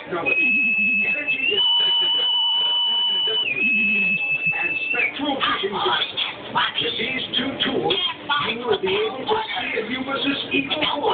technology, energy and spectral vision glasses. With these two tools, you will be able to see Anubis' evil